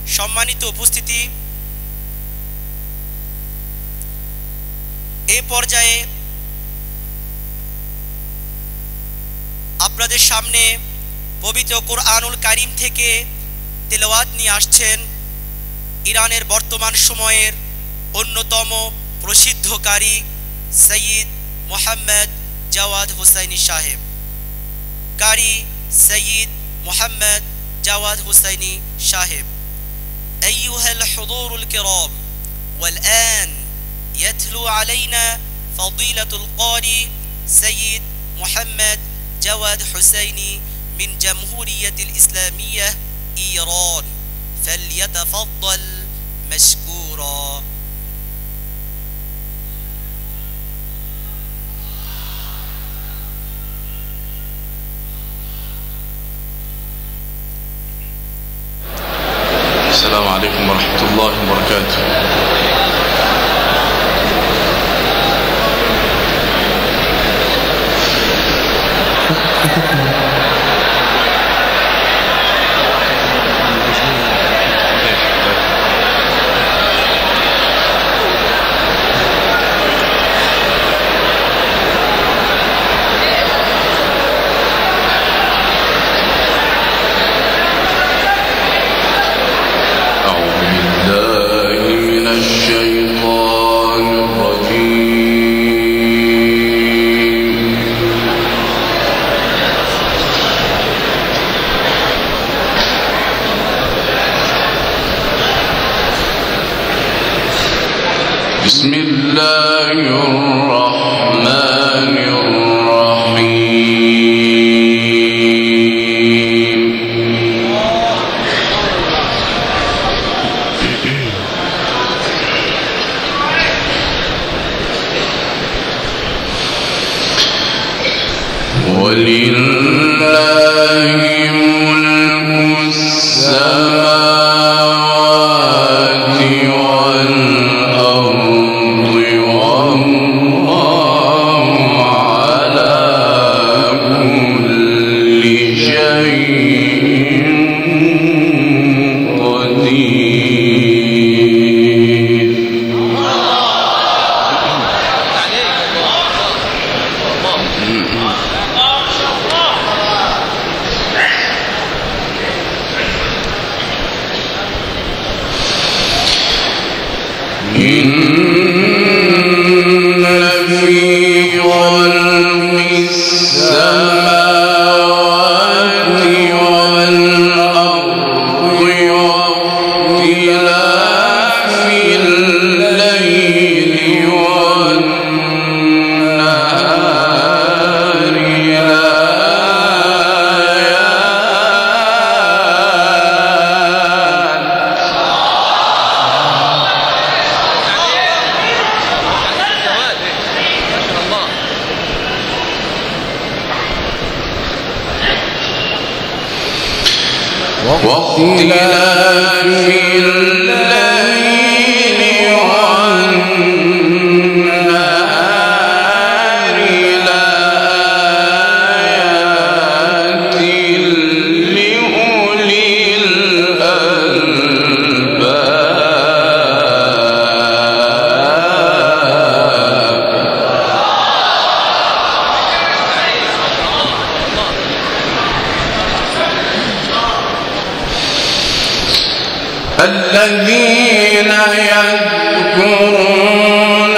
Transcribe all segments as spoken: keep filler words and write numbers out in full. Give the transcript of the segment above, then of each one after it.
সম্মানিত উপস্থিতি, এই পর্যায়ে আপনাদের সামনে পবিত্র কোরআনুল কারীম থেকে তেলাওয়াত নিয়ে আসছেন ইরানের বর্তমান সময়ের অন্যতম প্রসিদ্ধ কারি সৈয়দ মোহাম্মদ জাওয়াদ হুসাইনি সাহেব। কারি সৈয়দ মোহাম্মদ জাওয়াদ হুসাইনি সাহেব। أيها الحضور الكرام، والآن يتلو علينا فضيلة القارئ سيد محمد جواد حسيني من جمهورية الإسلامية إيران، فليتفضل مشكورا. السلام عليكم ورحمة الله وبركاته. بسم الله الرحمن الرحيم. ولله ملك السماوات والأرض والله على كل شيء قدير. إن في خلق السماوات والأرض واختلاف الليل والنهار واختلاف الليل والنهار لآيات لأولي الذين يذكرون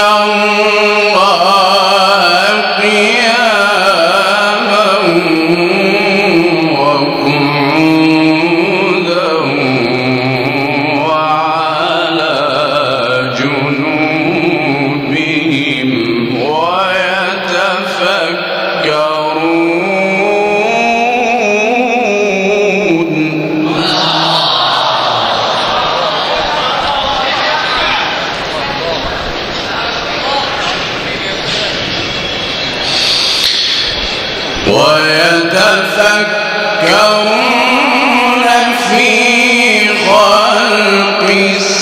الله قياما وقعودا وعلى جنوبهم ويتفكرون. ويتفكرون في خلق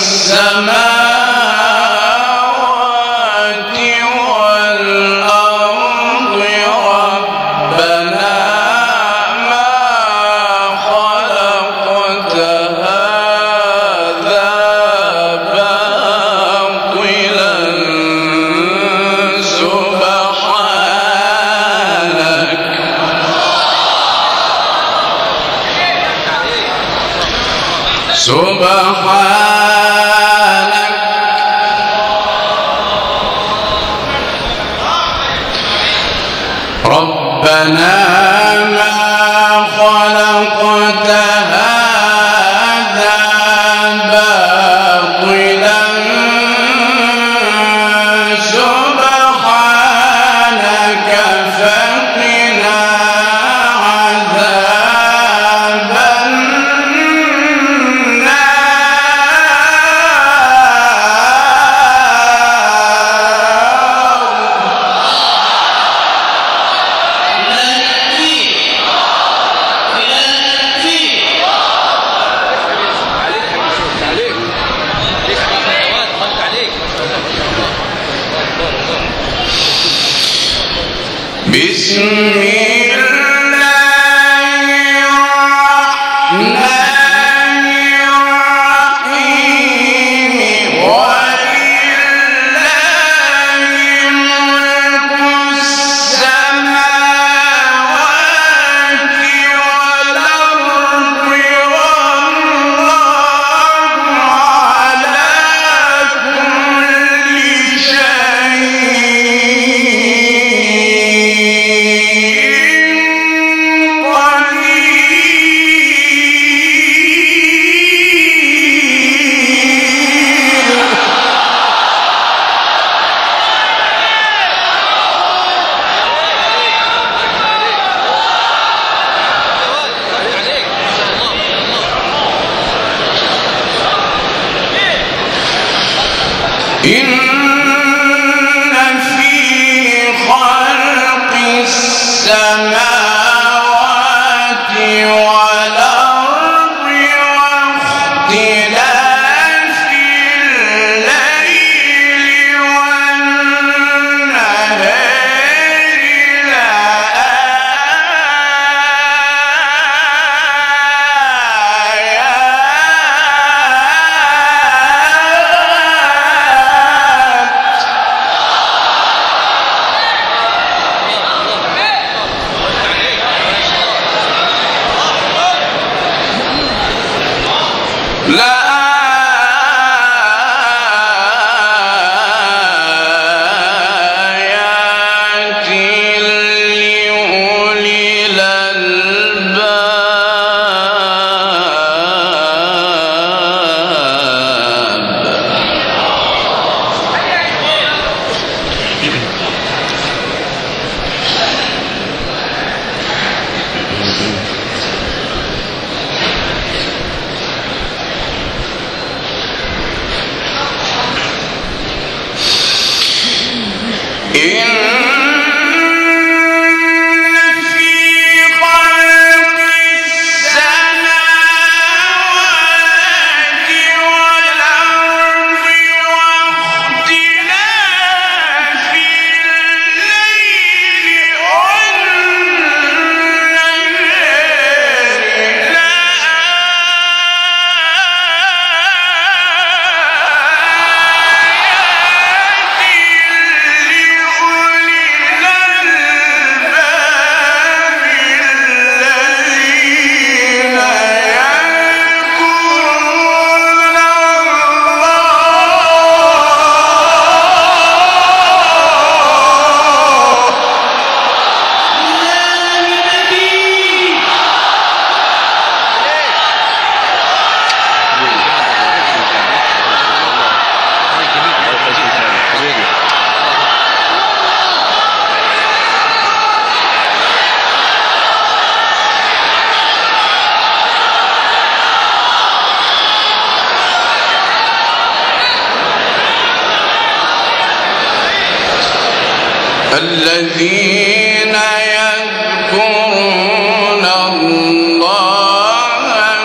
السماوات والأرض ربنا ما خلقت هذا سبحانك ربنا ما خلقت هذا باطلا سبحانك فقنا عذاب بسم الله الرحمن الرحيم ولله ملك السماوات والأرض والله على كل إن في خلق السماوات والأرض واختلاف الليل والنهار لآيات لأولي الألباب. إن في خلق السماوات والأرض واختلاف الليل الذين يذكرون الله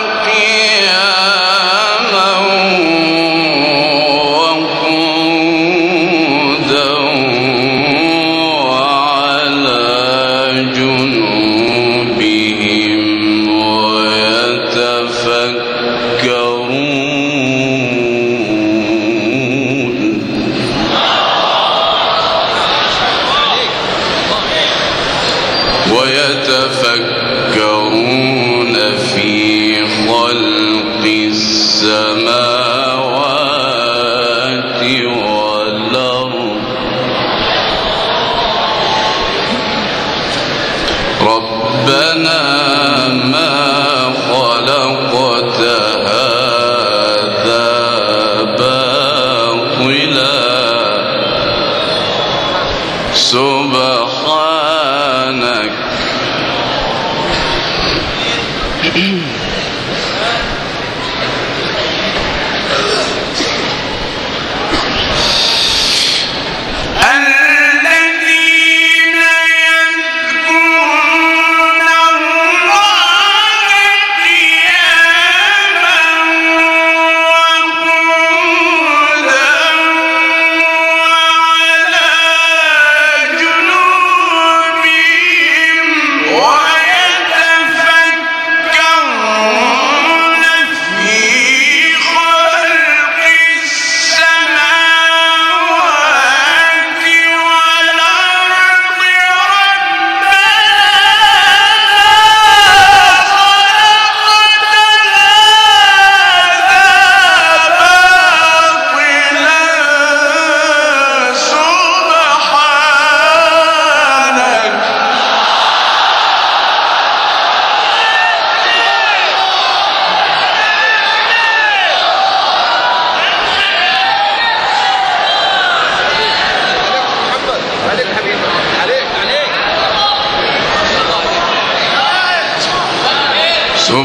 قياما وقعودا وعلى جنوبهم ويتفكرون.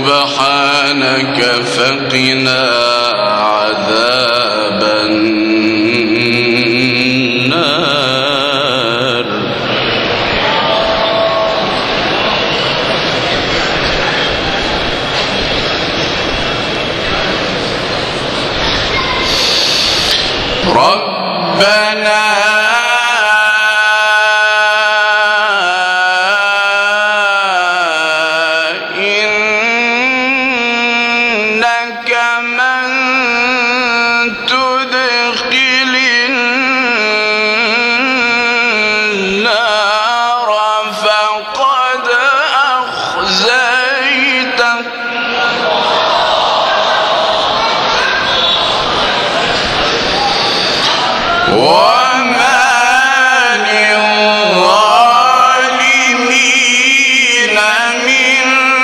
سبحانك فقنا عذاب النار. ربنا إنك من تدخل النار فقد أخزيته وما للظالمين من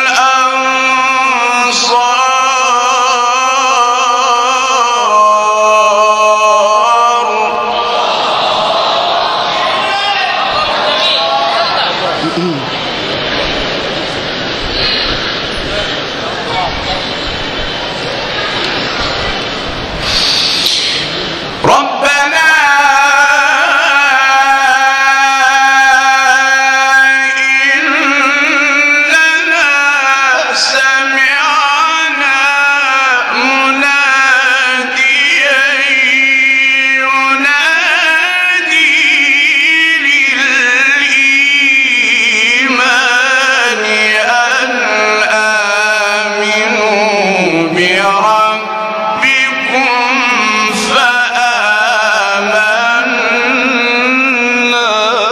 أنصار. ربنا إننا سمعنا مناديا ينادي للإيمان أن آمنوا بربكم فآمنا.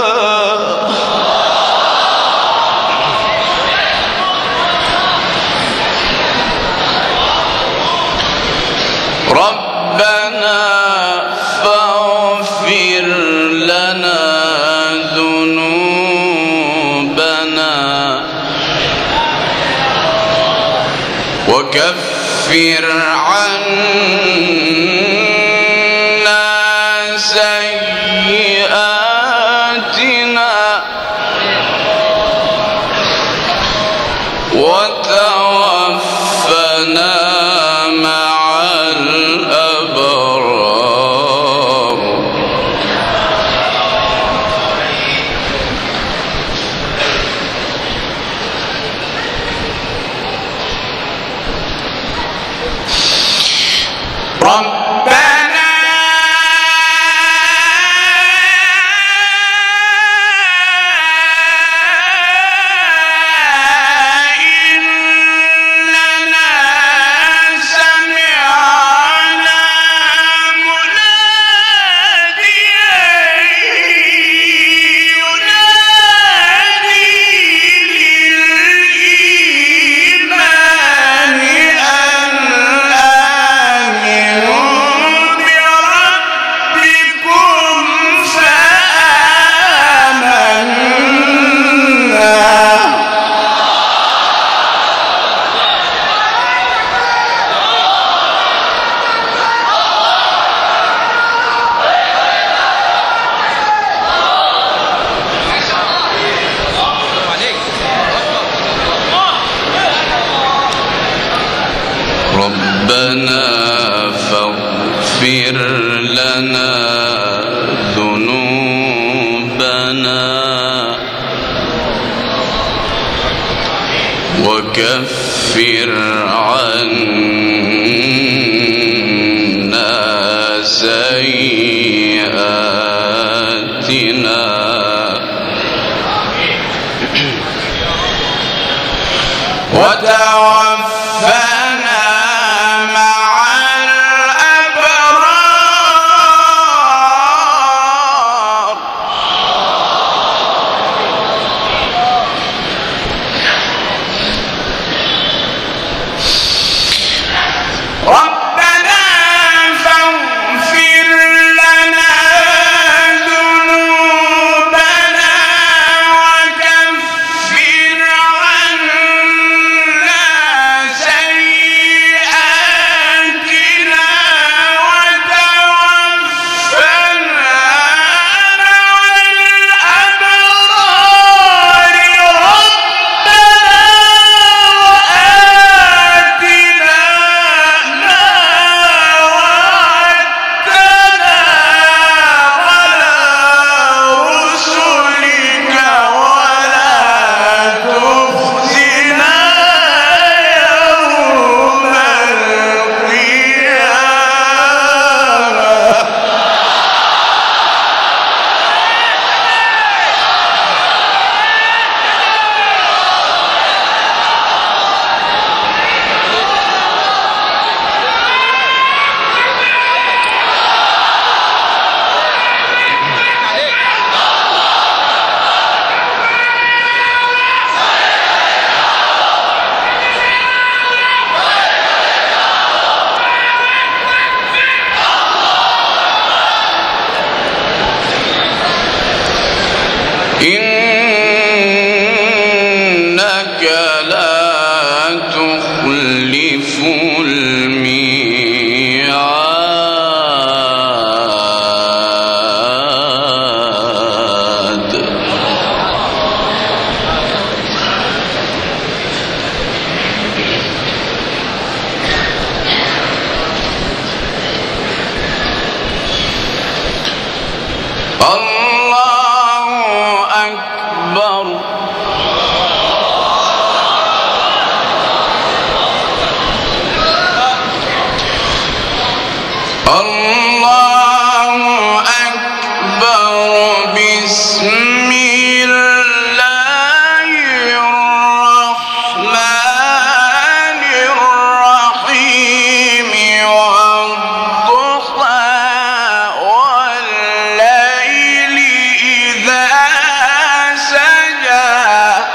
ربنا فاغفر لنا ذنوبنا وكفر عنا سيئاتنا وتوفنا مع الأبرار. ربنا إننا سمعنا مناديا ينادي للإيمان أن آمنوا بربكم فآمنا. ربنا فاغفر لنا ذنوبنا وكفر عنا سيئاتنا وتوفنا مع الأبرار. الله أكبر بسم الله الرحمن الرحيم والضحى والليل إذا سجى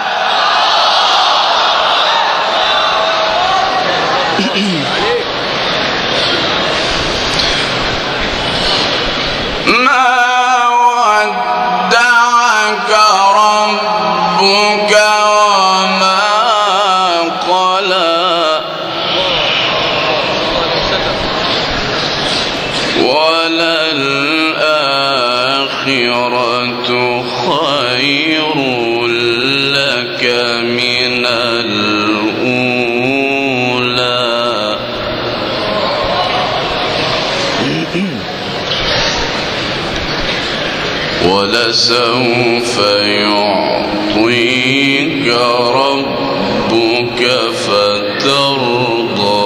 ما ودعك ربك وما قلى وللآخرة خير لك من الأولى ولسوف يعطيك ربك فترضى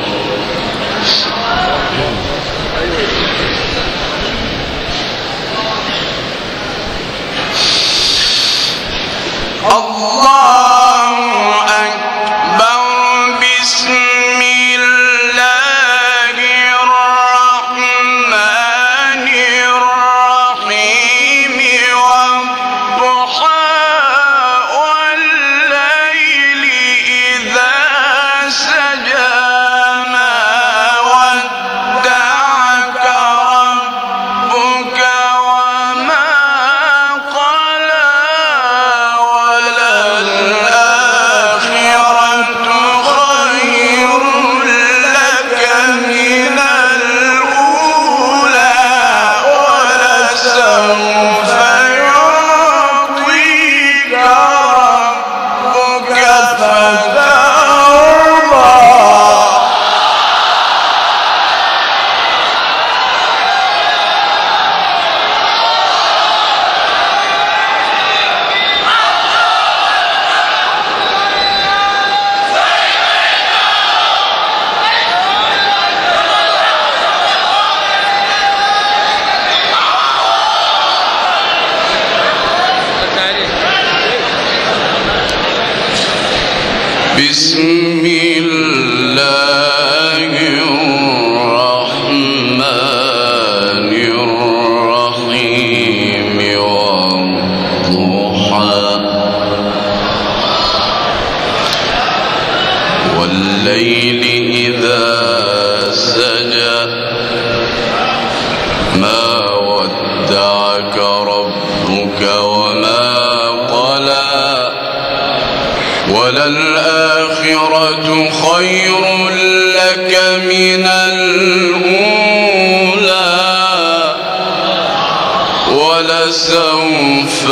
الله أكبر بسم الله الرحمن الرحيم والضحى والليل إذا سجى ما ودعك ربك وما قلى وللآخرة خير لك من الأولى ولسوف يعطيك ربك فترضى بسم الله الرحمن الرحيم والضحى والليل إذا سجى ما ودعك ربك وما قلى وللآخرة خير لك من الأولى ولسوف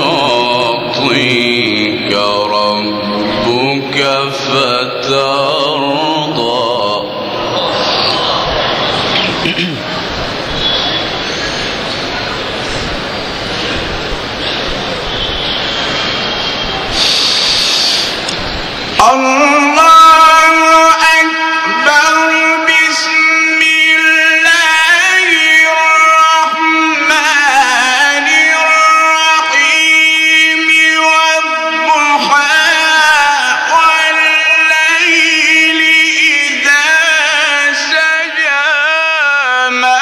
يعطيك ربك فترضى الله أكبر بسم الله الرحمن الرحيم والضحى والليل إذا سجى ما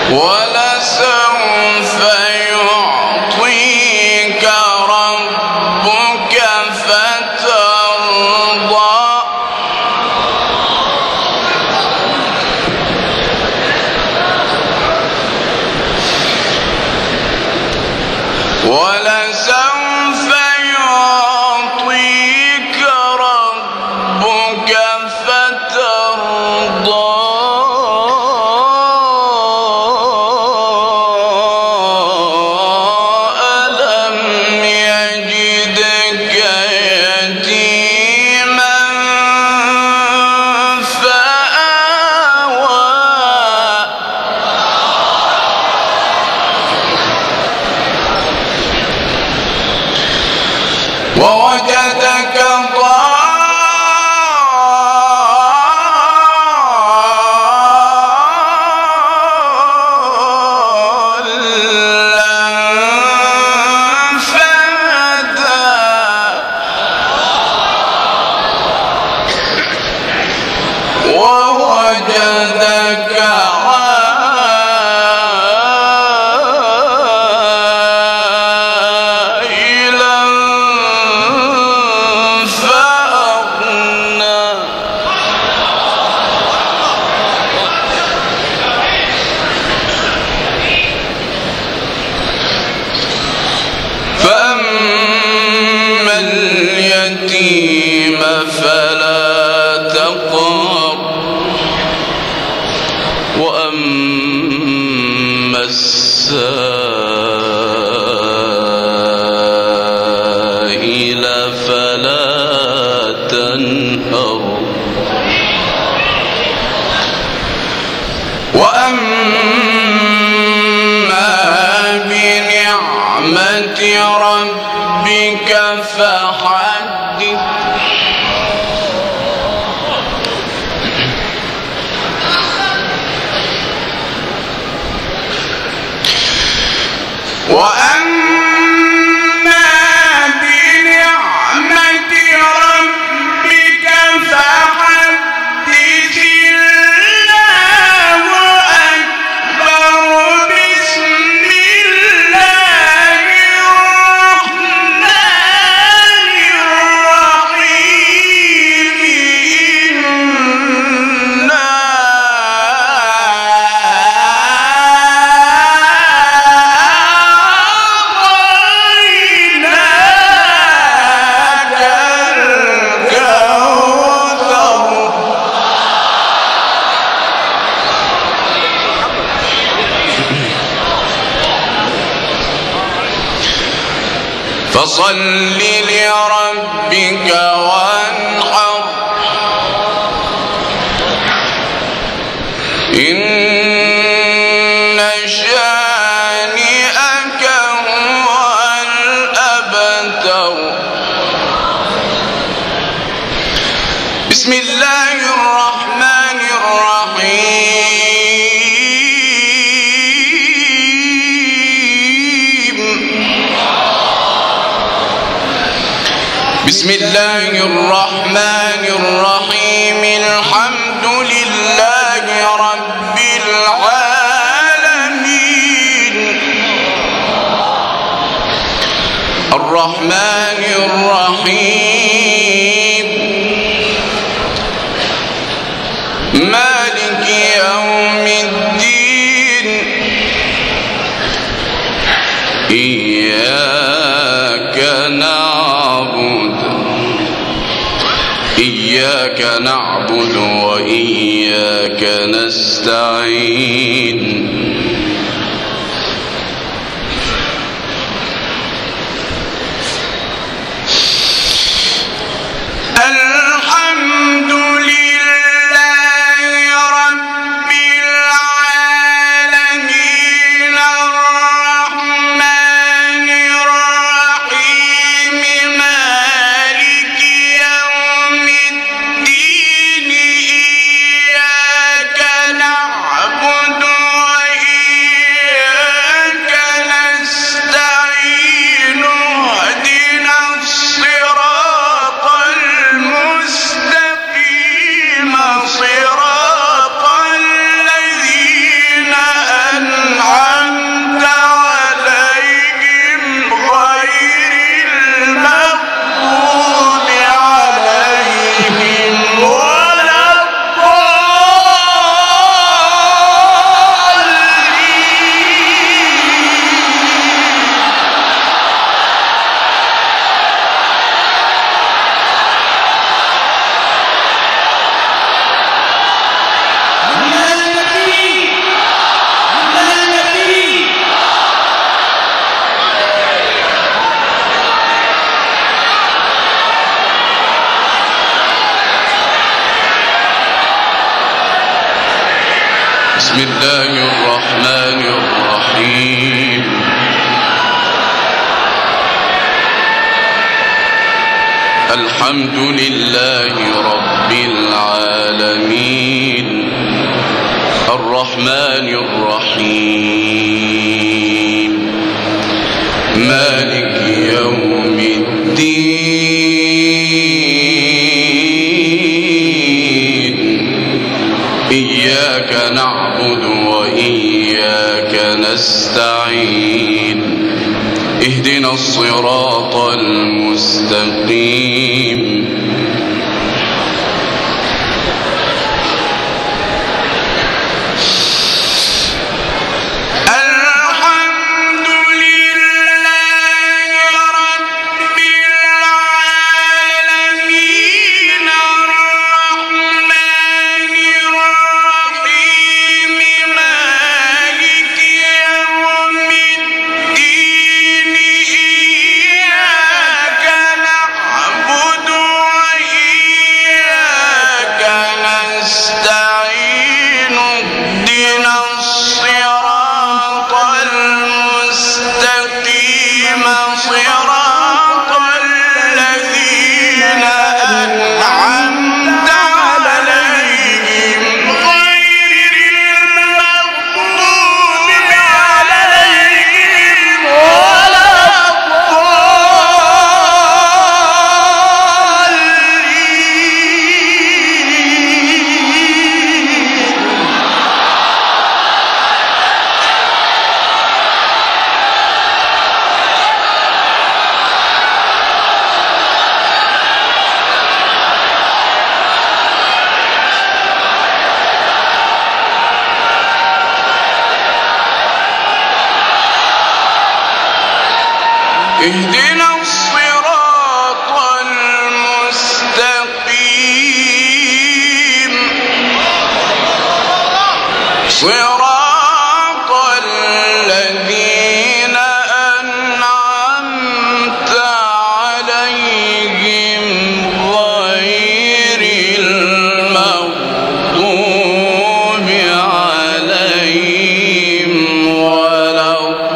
ولسوف يعطيك ربك فترضى ولسوف يعطيك ربك فترضى ووجدك ضالا فهدى ووجدك اليتيم فلا تقهر وأما السائل فلا تنهر وأما بنعمة ربك فحدث وأما بنعمة ربك فحدث الله أكبر بسم الله الرحمن الرحيم إنا أعطيناك الكوثر فصل لربك وانحر إن شانئك هو الأبتر بسم الله الرحمن الرحيم بسم الله الرحمن الرحيم الحمد لله رب العالمين الرحمن الرحيم مالك يوم الدين إياك نعبد إياك نعبد وإياك نستعين الحمد لله رب العالمين الرحمن الرحيم مالك يوم الدين إياك نعبد وإياك بسم الله الرحمن الرحيم الحمد لله رب العالمين الرحمن الرحيم مالك يوم الدين إياك نعبد وإياك نستعين اهدنا الصراط المستقيم اهدنا الصراط المستقيم صراط الذين أنعمت عليهم غير المغضوب عليهم ولا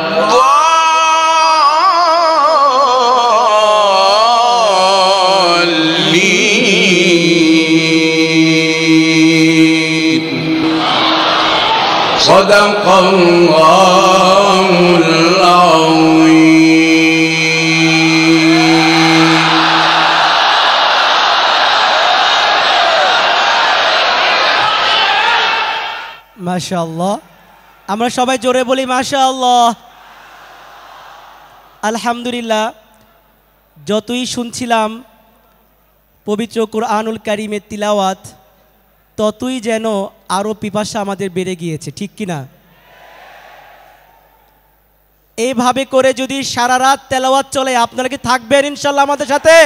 صدق الله العظيم মাশাআল্লাহ আমরা সবাই জোরে বলি মাশাআল্লাহ আলহামদুলিল্লাহ যতই শুনছিলাম পবিত্র কুরআনুল কারীমের তিলাওয়াত ততই যেন আরো পিপাসা আমাদের বেড়ে গিয়েছে ঠিক কি না এইভাবে করে যদি সারা রাত তেলাওয়াত চলে আপনারা কি থাকবেন ইনশাআল্লাহ আমাদের সাথে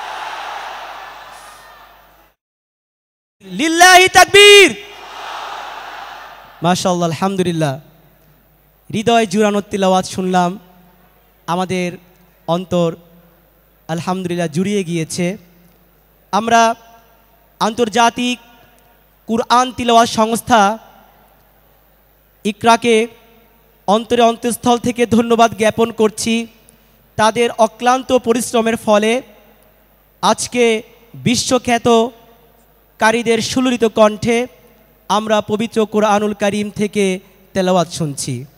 লিল্লাহি তাকবীর মাশাআল্লাহ আলহামদুলিল্লাহ হৃদয় জুড়ানো তিলাওয়াত শুনলাম আমাদের অন্তর আলহামদুলিল্লাহ জুড়িয়ে গিয়েছে আমরা আন্তর্জাতিক কুরআন তিলাওয়াত সংস্থা ইকরাকে অন্তরে অন্তঃস্থল থেকে ধন্যবাদ জ্ঞাপন করছি তাদের অক্লান্ত পরিশ্রমের ফলে আজকে বিশ্বখ্যাত কারীদের সুললিত কণ্ঠে আমরা পবিত্র কুরআনুল কারীম থেকে তেলাওয়াত শুনছি।